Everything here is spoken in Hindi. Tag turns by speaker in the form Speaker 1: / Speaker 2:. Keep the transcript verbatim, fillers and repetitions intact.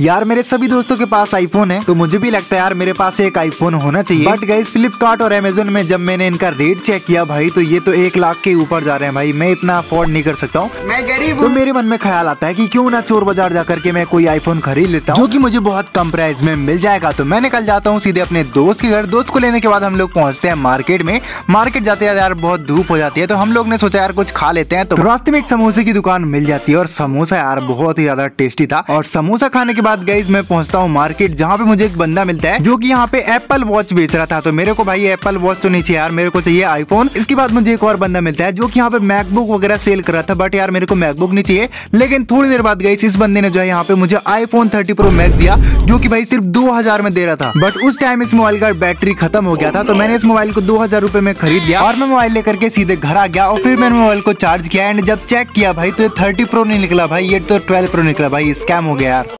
Speaker 1: यार मेरे सभी दोस्तों के पास आईफोन है, तो मुझे भी लगता है यार मेरे पास एक आईफोन होना चाहिए। बट गाइस फ्लिपकार्ट और अमेजोन में जब मैंने इनका रेट चेक किया भाई, तो ये तो एक लाख के ऊपर जा रहे हैं भाई। मैं इतना अफोर्ड नहीं कर सकता हूँ, मैं गरीब हूँ। तो मेरे मन में ख्याल आता है कि क्यों ना चोर बाजार जाकर के मैं कोई आईफोन खरीद लेता हूँ, जो कि मुझे बहुत कम प्राइस में मिल जाएगा। तो मैं निकल जाता हूँ सीधे अपने दोस्त के घर। दोस्त को लेने के बाद हम लोग पहुंचते हैं मार्केट में। मार्केट जाते हैं यार बहुत धूप हो जाती है, तो हम लोग ने सोचा यार कुछ खा लेते हैं। तो रास्ते में एक समोसे की दुकान मिल जाती है और समोसा यार बहुत ही ज्यादा टेस्टी था। और समोसा खाने के बाद गाइस मैं पहुंचता हूँ मार्केट, जहाँ पे मुझे एक बंदा मिलता है जो कि यहाँ पे एप्पल वॉच बेच रहा था। तो मेरे को भाई एप्पल वॉच तो नहीं चाहिए यार, मेरे को चाहिए आईफोन। इसके बाद मुझे एक और बंदा मिलता है जो कि यहाँ पे मैकबुक वगैरह सेल कर रहा था, बट यार मेरे को मैकबुक नहीं चाहिए। लेकिन थोड़ी देर बाद गाइस इस बंदे ने जो है यहाँ पे मुझे आईफोन थर्टी प्रो मैक्स दिया, जो कि भाई सिर्फ दो हजार में दे रहा था। बट उस टाइम इस मोबाइल का बैटरी खत्म हो गया था, तो मैंने इस मोबाइल को दो हजार रुपए में खरीद लिया और मैं मोबाइल लेकर के सीधे घर आ गया। और फिर मैंने मोबाइल को चार्ज किया एंड जब चेक किया भाई, तो ये थर्टी प्रो नहीं निकला भाई, ये तो ट्वेल्व प्रो निकला भाई। स्कैम हो गया यार।